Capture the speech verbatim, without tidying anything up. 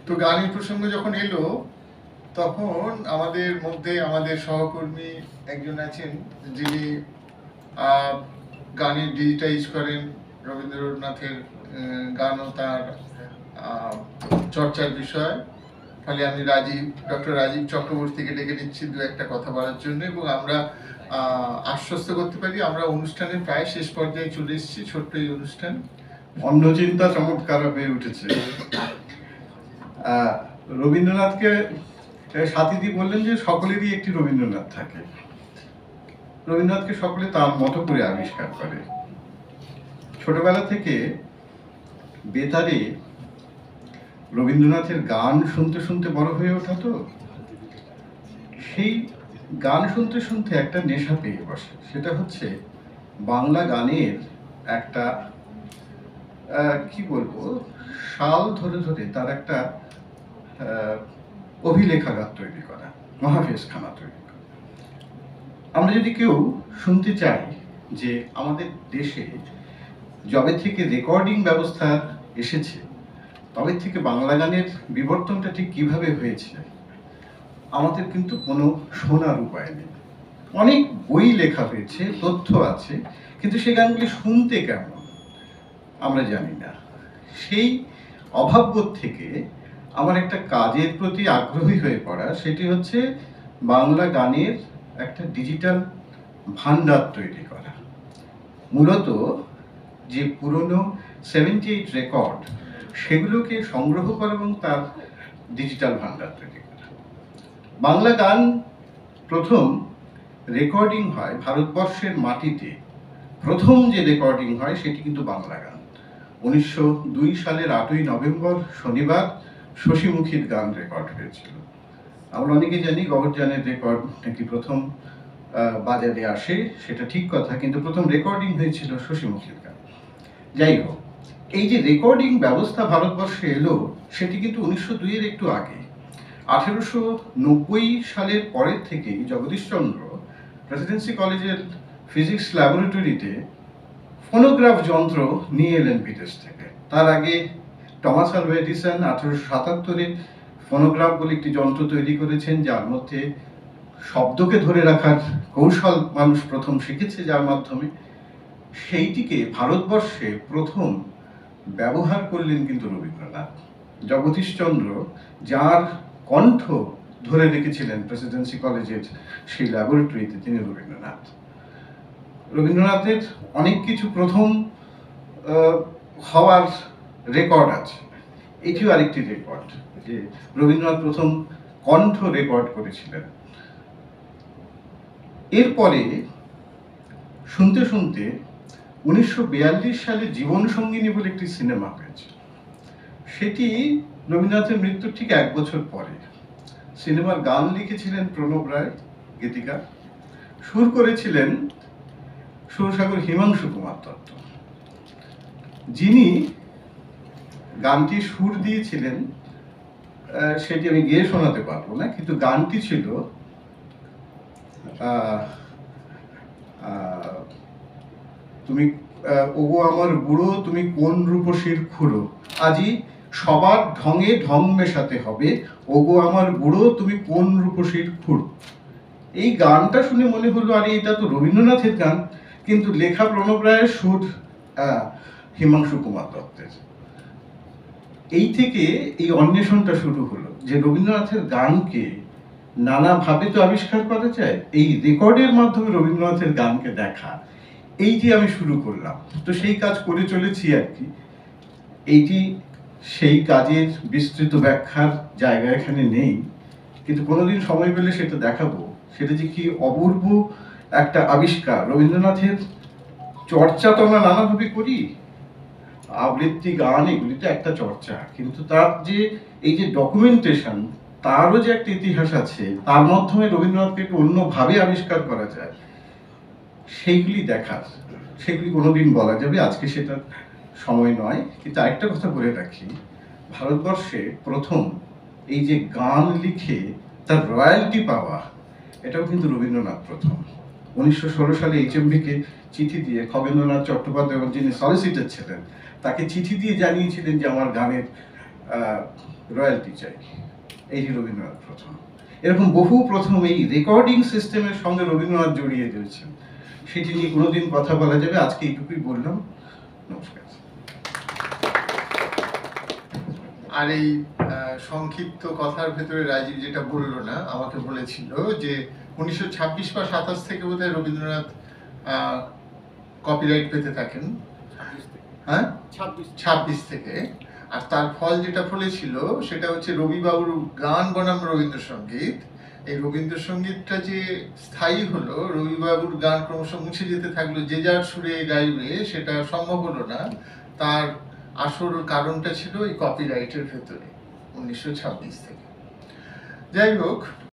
তো গানের প্রসঙ্গ যখন এলো তখন আমাদের মধ্যে আমাদের সহকর্মী একজন আছেন যিনি গানের ডিজিটাইজ করেন, রবীন্দ্রনাথের গানও তার চর্চার বিষয়। ফলে আমি রাজীব ডক্টর রাজীব চক্রবর্তীকে ডেকে নিচ্ছি দু একটা কথা বলার জন্য, এবং আমরা আশ্বস্ত করতে পারি আমরা অনুষ্ঠানের প্রায় শেষ পর্যায়ে চলে এসেছি। ছোট্ট এই অনুষ্ঠান অন্য চিন্তা চমৎকার হয়ে উঠেছে। রবীন্দ্রনাথকে সাথীদি বললেন যে সকলেরই একটি রবীন্দ্রনাথ থাকে। রবীন্দ্রনাথকে সকলে তার মতো করে আবিষ্কার করে। ছোটবেলা থেকে বেতারে রবীন্দ্রনাথের গান শুনতে শুনতে বড় হয়ে ওঠা, তো সেই গান শুনতে শুনতে একটা নেশা পেয়ে বসে। সেটা হচ্ছে বাংলা গানের একটা কি বলবো সাল ধরে ধরে তার একটা অভিলেখাগার তৈরি করা, মহাফেজখানা তৈরি করা। আমরা যদি কেউ শুনতে চাই যে আমাদের দেশে যবে থেকে রেকর্ডিং ব্যবস্থা এসেছে তবে থেকে বাংলা গানের বিবর্তনটা ঠিক কিভাবে হয়েছে, আমাদের কিন্তু কোনো শোনার উপায় নেই। অনেক বই লেখা হয়েছে, তথ্য আছে, কিন্তু সেই গানগুলি শুনতে কেমন আমরা জানি না। সেই অভাববোধ থেকে আমার একটা কাজের প্রতি আগ্রহী হয়ে পড়া, সেটি হচ্ছে বাংলা গানের একটা ডিজিটাল ভান্ডার তৈরি করা। মূলত যে পুরনো সেভেন্টি এইট রেকর্ড সেগুলোকে সংগ্রহ করা এবং তার ডিজিটাল ভান্ডার তৈরি করা। বাংলা গান প্রথম রেকর্ডিং হয় ভারতবর্ষের মাটিতে। প্রথম যে রেকর্ডিং হয় সেটি কিন্তু বাংলা গান। উনিশশো দুই সালের আটই নভেম্বর শনিবার শশীমুখীর গান রেকর্ড হয়েছিল। আমরা অনেকে জানি গগরযানের রেকর্ড নাকি প্রথম বাজারে আসে, সেটা ঠিক কথা, কিন্তু প্রথম রেকর্ডিং হয়েছিল শশীমুখীর গান। যাই হোক, এই যে রেকর্ডিং ব্যবস্থা ভারতবর্ষে এলো সেটি কিন্তু উনিশশো দুইয়ের একটু আগে। আঠেরোশো নব্বই সালের পরের থেকেই জগদীশচন্দ্র প্রেসিডেন্সি কলেজের ফিজিক্স ল্যাবরেটরিতে ফোনোগ্রাফ যন্ত্র নিয়ে এলেন বিদেশ থেকে। তার আগে টমাস আলভা এডিসন আঠেরোশো সাতাত্তরে ফোনোগ্রাফ বলে একটি যন্ত্র তৈরি করেছেন, যার মধ্যে শব্দকে ধরে রাখার কৌশল মানুষ প্রথম শিখেছে, যার মাধ্যমে সেইটিকে ভারতবর্ষে প্রথম ব্যবহার করলেন কিন্তু রবীন্দ্রনাথ। জগদীশচন্দ্র যার কণ্ঠ ধরে রেখেছিলেন প্রেসিডেন্সি কলেজের সেই ল্যাবরেটরিতে, তিনি রবীন্দ্রনাথ। রবীন্দ্রনাথের অনেক কিছু প্রথম হওয়ার রেকর্ড আছে। এটিও আরেকটি রেকর্ড যে রবীন্দ্রনাথ প্রথম কণ্ঠ রেকর্ড করেছিলেন। এরপরে শুনতে শুনতে উনিশশো বিয়াল্লিশ সালে জীবন সঙ্গিনী বলে একটি সিনেমা হয়েছে। সেটি রবীন্দ্রনাথের মৃত্যুর ঠিক এক বছর পরে। সিনেমার গান লিখেছিলেন প্রণব রায় গীতিকার, সুর করেছিলেন সুরসাগর হিমাংশু কুমার দত্ত। যিনি গানটি সুর দিয়েছিলেন সেটি আমি গিয়ে শোনাতে পারবো না, কিন্তু গানটি ছিল তুমি ওগো আমার বুড়ো তুমি কোন রূপসীর খুড়ো, আজি সবার ঢঙে ঢং মেশাতে হবে, ওগো আমার বুড়ো তুমি কোন রূপসীর খুড়ো। এই গানটা শুনে মনে হলো আরে এটা তো রবীন্দ্রনাথের গান, কিন্তু লেখা প্রণব রায়ের, সুর হিমাংশু কুমার দত্তের। এই থেকে এই অন্বেষণটা শুরু হলো যে রবীন্দ্রনাথের গানকে নানাভাবে তো আবিষ্কার করা যায়, এই রেকর্ডের মাধ্যমে রবীন্দ্রনাথের গানকে দেখা, এইটি আমি শুরু করলাম। তো সেই কাজ করে চলেছি আর কি। এইটি সেই কাজের বিস্তৃত ব্যাখ্যার জায়গা এখানে নেই, কিন্তু কোনোদিন সময় পেলে সেটা দেখাবো। সেটা যে কি অপূর্ব একটা আবিষ্কার। রবীন্দ্রনাথের চর্চা তো আমরা নানাভাবে করি, আবৃত্তি গান এগুলিতে একটা চর্চা, কিন্তু তার যে এই যে ডকুমেন্টেশন, তারও যে একটা ইতিহাস আছে, তার মাধ্যমে রবীন্দ্রনাথকে একটু অন্যভাবে আবিষ্কার করা যায়, সেইগুলি দেখার, সেগুলি কোনোদিন বলা যাবে। আজকে সেটা সময় নয়, কিন্তু আরেকটা কথা বলে রাখি, ভারতবর্ষে প্রথম এই যে গান লিখে তার রয়্যালটি পাওয়া, এটাও কিন্তু রবীন্দ্রনাথ প্রথম। উনিশশো ষোলো সালে এইচ এম ভি কে চিঠি দিয়ে খগেন্দ্রনাথ চট্টোপাধ্যায়, যিনি সলিসিটর ছিলেন, তাকে চিঠি দিয়ে জানিয়েছিলেন যে আমার গানের রয়্যালটি চাই, এই যে রবীন্দ্রনাথ প্রথম। এরকম বহু প্রথম এই রেকর্ডিং সিস্টেমের সঙ্গে রবীন্দ্রনাথ জড়িয়ে রয়েছেন, সেটি নিয়ে কোনোদিন কথা বলা যাবে। আজকে এইটুকুই বললাম, নমস্কার। আর এই আহ, সংক্ষিপ্ত কথার ভেতরে রাজীব যেটা বললো না, আমাকে বলেছিল যে উনিশশো ছাব্বিশ বা সাতাশ থেকে বোধহয় রবীন্দ্রনাথ কপিরাইট পেতে থাকেন, হ্যাঁ ছাব্বিশ থেকে। আর তার ফল যেটা ফলেছিল সেটা হচ্ছে রবিবাবুর গান বনাম রবীন্দ্রসঙ্গীত। এই রবীন্দ্রসঙ্গীতটা যে স্থায়ী হলো, রবিবাবুর গান ক্রমশ মুছে যেতে থাকলো, যে যার সুরে গাইবে সেটা সম্ভব হলো না। তার আসল কারণটা ছিল এই কপিরাইটের ভেতরে উনিশশো ছাব্বিশ থেকে। যাই হোক,